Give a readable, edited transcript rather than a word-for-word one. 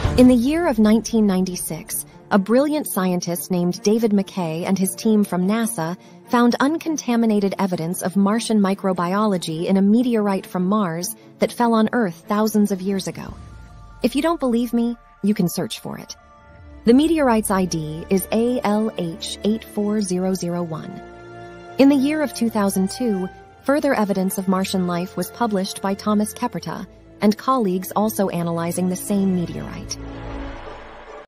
In the year of 1996, a brilliant scientist named David McKay and his team from NASA found uncontaminated evidence of Martian microbiology in a meteorite from Mars that fell on Earth thousands of years ago. If you don't believe me, you can search for it. The meteorite's ID is ALH84001. In the year of 2002, further evidence of Martian life was published by Thomas-Keprta and colleagues also analyzing the same meteorite.